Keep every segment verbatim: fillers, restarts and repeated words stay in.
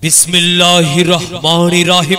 बिस्मिल्लाहिर रहमानिर रहीम।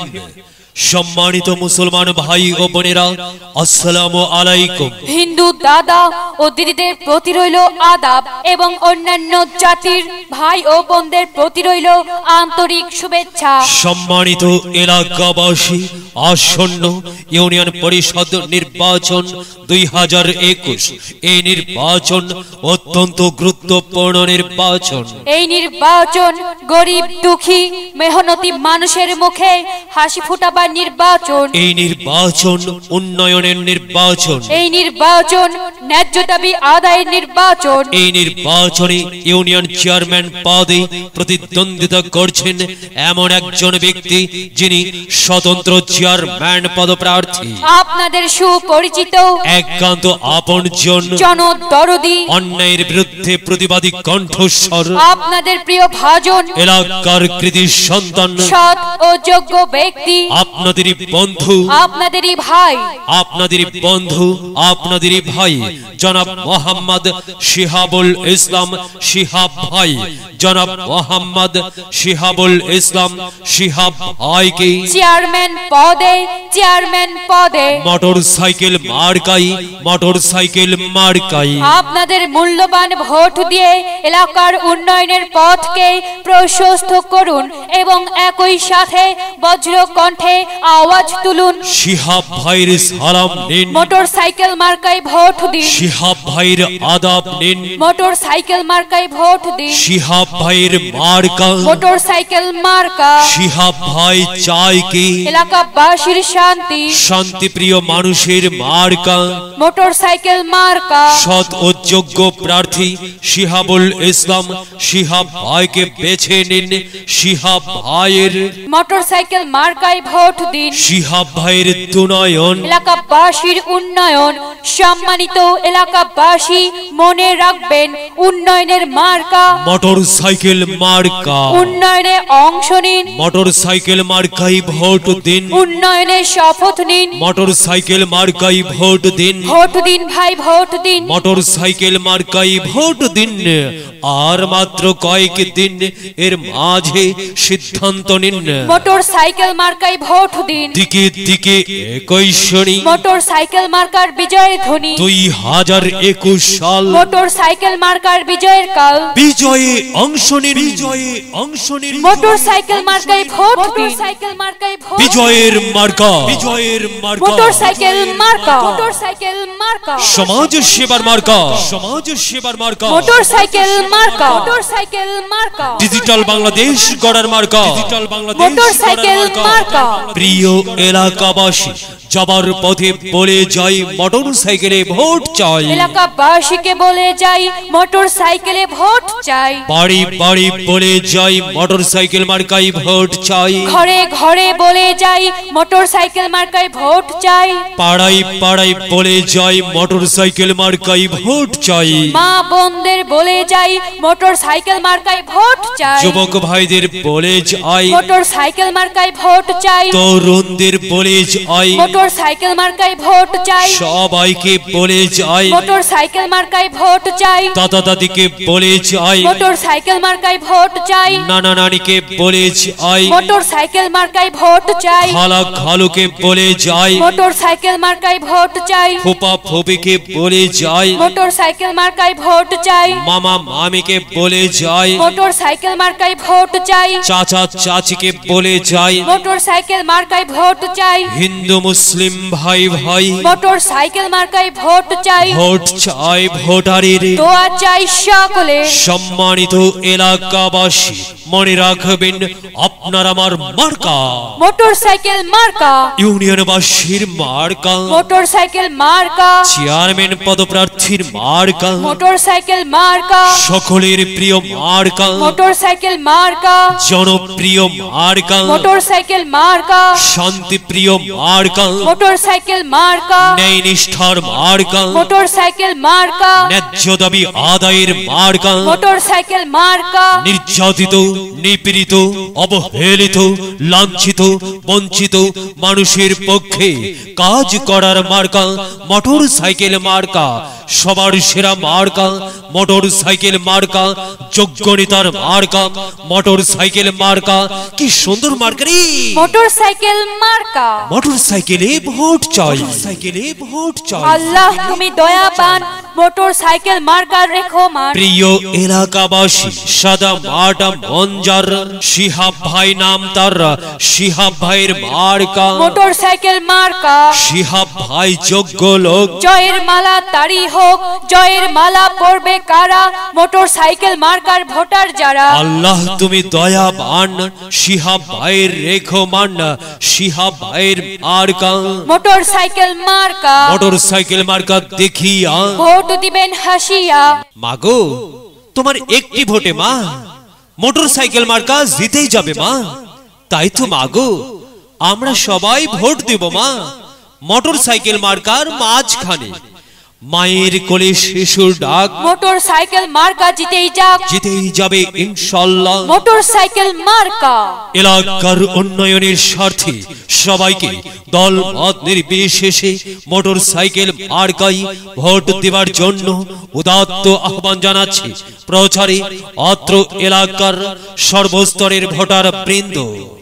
सम्मानित मुसलमान भाई ओ बोनेरा अस्सलामु आलाइकुम। हिंदू दादा ओ दीदीদের প্রতি রইল আদাব এবং অন্যান্য জাতির ভাই ও বোনদের প্রতি রইল আন্তরিক শুভেচ্ছা। সম্মানিত এলাকাবাসী, আসন্ন ইউনিয়ন পরিষদ নির্বাচন দুই হাজার একুশ এই নির্বাচন অত্যন্ত গুরুত্বপূর্ণ নির্বাচন। এই নির্বাচন গরিব দুঃখী মেহনতি মানুষের মুখে হাসি ফোটাবার নির্বাচন। এই নির্বাচন উন্নয়নের নির্বাচন। এই নির্বাচন ন্যায্য দাবি আদায়ের নির্বাচন। এই নির্বাচনে ইউনিয়ন চেয়ারম্যান পদে প্রতিদ্বন্দ্বিতা করছেন এমন একজন ব্যক্তি যিনি স্বতন্ত্র চেয়ারম্যান পদপ্রার্থী। আপনাদের সুপরিচিত একান্ত আপনজন জনদরদি অন্যায়ের বিরুদ্ধে প্রতিবাদী কণ্ঠস্বর আপনাদের প্রিয় ভাজন এলাকার কৃতি সন্তান সৎ ও যোগ্য ব্যক্তি আপনাদেরই বন্ধু আপনাদেরই ভাই আপনাদেরই বন্ধু আপনাদেরই ভাই জনাব মোহাম্মদ শিহাবুল ইসলাম শিহাব ভাই জনাব মোহাম্মদ শিহাবুল ইসলাম শিহাব ভাইকে চেয়ারম্যান পদে চেয়ারম্যান পদে মোটরসাইকেল মার্কাই মোটরসাইকেল মার্কাই আপনাদের মূল্যবান ভোট দিয়ে এলাকার উন্নয়নের পথকে প্রশস্ত করুন এবং একই সাথে বজ্র কণ্ঠে আওয়াজ তুলুন। শিহাব ভাইয়ের সালাম নিন। মোটরসাইকেল মার্কায় ভোট দিন। শিহাব ভাইয়ের আদাব নিন। মোটরসাইকেল মার্কায় ভোট দিন। শিহাব ভাইয়ের মার্কা মোটরসাইকেল মার্কা। শিহাব ভাই চায় কি এলাকাবাসীর শান্তি শান্তিপ্রিয় মানুষের মার্কা মোটরসাইকেল মার্কা। সৎ ও যোগ্য প্রার্থী শিহাবুল ইসলাম শিহাব ভাইকে বেছে নিন। শিহাব ভাইয়ের মোটরসাইকেল মার্কায় ভোট দিন। শিহাব ভাইয়ের উন্নয়ন এলাকাবাসীর উন্নয়ন। সম্মানিত এলাকাবাসী মনে রাখবেন উন্নয়নের মার্কা মোটরসাইকেল মার্কা। উন্নয়নে অংশ নিন। মোটরসাইকেল মার্কায় ভোট দিন। উন্নয়নে শপথ নিন। মোটরসাইকেল মার্কায় ভোট দিন। ভোট দিন ভাই ভোট দিন। মোটরসাইকেল মার্কায় ভোট দিন। আর মাত্র কয়েক দিন এর মাঝে সিদ্ধান্ত নিন। মোটরসাইকেল মার্কায় ভোট দিন। দিকে দিকে একই শনি মোটরসাইকেল মার্কার বিজয়ের ধ্বনি। দুই হাজার একুশ সাল মোটরসাইকেল মার্কার বিজয়ের কাল। বিজয়ে অংশ নিন। বিজয়ে অংশ নিন। মোটরসাইকেল মার্কায় ভোট দিন। মোটরসাইকেল মার্কায় ভোট। বিজয়ের মার্কা বিজয়ের মার্কা মোটরসাইকেল মার্কা। মোটরসাইকেল মার্কা সমাজ সেবার মার্কা সমাজ সেবার মার্কা মোটরসাইকেল মার্কা। মোটরসাইকেল মার্কা ডিজিটাল বাংলাদেশ গড়ার মার্কা ডিজিটাল বাংলাদেশ মোটরসাইকেল মার্কা। প্রিয় এলাকাবাসী, যাবার পথে বলে যাই মোটরসাইকেলে ভোট চাই। এলাকাবাসীকে বলে যাই মোটরসাইকেলে ভোট চাই। বাড়ি বাড়ি বলে যাই মোটরসাইকেল মার্কায় ভোট চাই। ঘরে ঘরে বলে যাই মোটরসাইকেল মার্কায় ভোট চাই। পাড়ায় পাড়ায় বলে যাই মোটরসাইকেল মার্কায় ভোট চাই। মা বোনদের বলে যাই মোটরসাইকেল মার্কায় ভোট চাই। যুবক ভাইদের বলে যাই মোটরসাইকেল মার্কায় ভোট চাই। তরুণদের বলে যাই মোটরসাইকেল মার্কায় ভোট চাই। সবাইকে বলে যাই মোটরসাইকেল মার্কায় ভোট চাই। দাদা দাদিকে বলে যাই মোটরসাইকেল মার্কায় ভোট চাই। নানা নানিকে বলে যাই মোটরসাইকেল মার্কায় ভোট চাই। খালা খালুকে বলে যাই মোটরসাইকেল মার্কায় ভোট চাই। ফুপা ফুপিকে বলে যাই মোটরসাইকেল মার্কায় ভোট চাই। মামা মামিকে বলে যাই মোটরসাইকেল মার্কায় ভোট চাই। চাচা চাচিকে বলে যাই মোটরসাইকেল মার্কায় ভোট চাই। হিন্দু মুসলিম ভাই ভাই মোটরসাইকেল মার্কায় ভোট চাই। ভোট চাই ভোটারের দোয়া চাই সকলে। সম্মানিত এলাকাবাসী, মনে রাখবেন আপনার আমার মার্কা মোটরসাইকেল মার্কা। ইউনিয়নবাসীর মার্কা মোটরসাইকেল মার্কা। চেয়ারম্যান পদপ্রার্থীর মার্কা মোটরসাইকেল মার্কা। সকলের প্রিয় মার্কা মোটরসাইকেল মার্কা। জনপ্রিয় মার্কা মোটরসাইকেল মার্কা। শান্তিপ্রিয় মার্কা মোটরসাইকেল মার্কা। ন্যায় নিষ্ঠার মার্কা মোটরসাইকেল মার্কা। ন্যায্য দাবি আদায়ের মার্কা মোটরসাইকেল মার্কা। নির্যাতিত নিপীড়িত অবহেলিত লাঞ্ছিত বঞ্চিত মানুষের পক্ষে কাজ করার মার্কা মোটরসাইকেল মার্কা সবার সেরা মার্কা মোটর সাইকেল মার্কা, যোগ্য নেতার মার্কা মোটর সাইকেল মার্কা। কি সুন্দর মার্কা রে, মোটর সাইকেল মার্কা। মোটর সাইকেলে ভোট চাই, সাইকেলে ভোট চাই। আল্লাহ তুমি দয়াবান, মোটর সাইকেল মার্কা রেখো মান। প্রিয় এলাকাবাসী, সাদা মাটা মঞ্জার, শিহাব ভাই নাম তার, শিহাব ভাইয়ের মার্কা মোটর সাইকেল মার্কা। শিহাব ভাই যোগ্য লোক, জয়ের মালা তারি হোক, জয়ের মালা পরবে কারা, মোটর সাইকেল মার্কার ভোটার যারা। আল্লাহ তুমি দয়াবান, শিহাব ভাইয়ের রেখো মান, শিহাব ভাইয়ের মার্কা মোটর সাইকেল মার্কা। মোটর সাইকেল মার্কা দেখিয়া ভোট দিবেন হাসিয়া। মাগো তোমার একটি ভোটে মা মোটর সাইকেল মার্কা জিতেই যাবে মা। তাই তো মাগো আমরা সবাই ভোট দেব মা মোটর সাইকেল মার্কার মাঝখানে। মায়ের কোলে শিশুর ডাক, মোটর সাইকেল মার্কা জিতেই যাক, জিতেই যাবে ইনশাআল্লাহ। মোটর সাইকেল মার্কা। এলাকার উন্নয়নের স্বার্থে সবাইকে দল মত নির্বিশেষে মোটর সাইকেল মার্কায় ভোট দেওয়ার জন্য উদাত্ত আহ্বান জানাচ্ছি। প্রচারে অত্র এলাকার সর্বস্তরের ভোটার বৃন্দ।